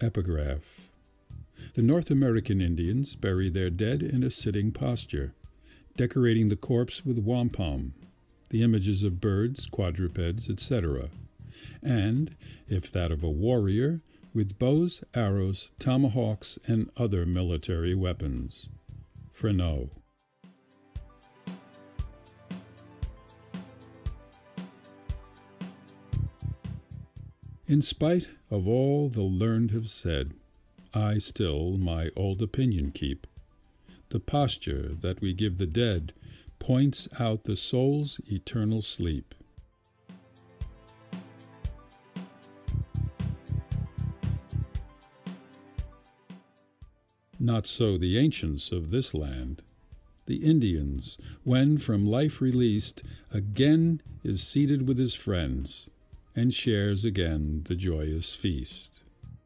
Epigraph. The North American Indians bury their dead in a sitting posture, decorating the corpse with wampum, the images of birds, quadrupeds, etc., and, if that of a warrior, with bows, arrows, tomahawks, and other military weapons. Freneau. In spite of all the learned have said, I still my old opinion keep. The posture that we give the dead points out the soul's eternal sleep. Not so the ancients of this land. The Indians, when from life released, again is seated with his friends, and shares again the joyous feast.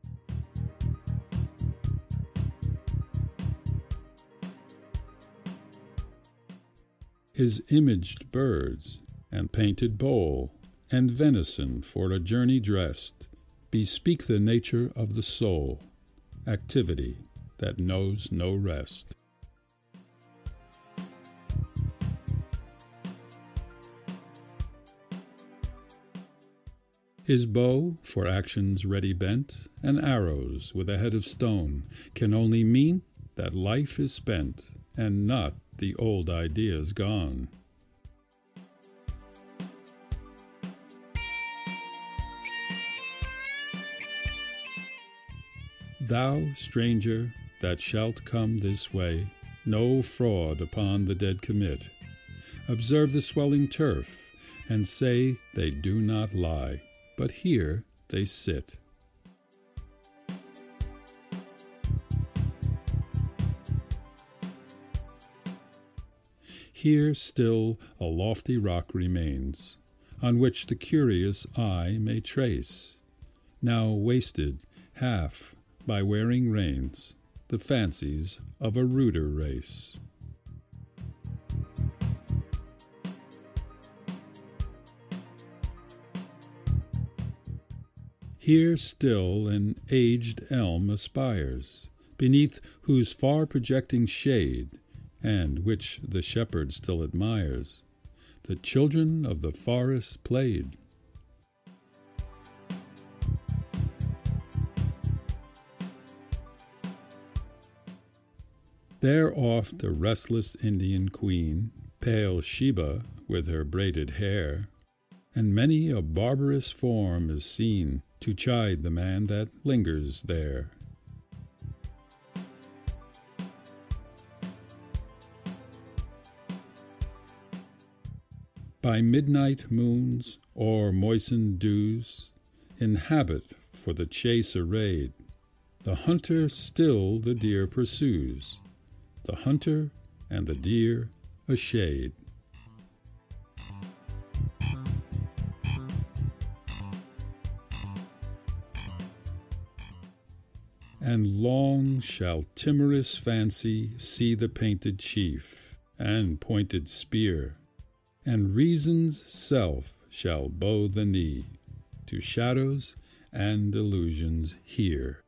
His imaged birds, and painted bowl, and venison for a journey dressed, bespeak the nature of the soul, activity that knows no rest. His bow, for actions ready bent, and arrows with a head of stone, can only mean that life is spent, and not the old ideas gone. Thou, stranger, that shalt come this way, no fraud upon the dead commit. Observe the swelling turf, and say they do not lie, but here they sit. Here still a lofty rock remains, on which the curious eye may trace, now wasted half by wearing rains, the fancies of a ruder race. Here still an aged elm aspires, beneath whose far projecting shade, and which the shepherd still admires, the children of the forest played. There oft the restless Indian queen, pale Sheba with her braided hair, and many a barbarous form is seen to chide the man that lingers there. By midnight moons or moistened dews, in habit for the chase arrayed, the hunter still the deer pursues, the hunter and the deer a shade. And long shall timorous fancy see the painted chief and pointed spear, and reason's self shall bow the knee to shadows and illusions here.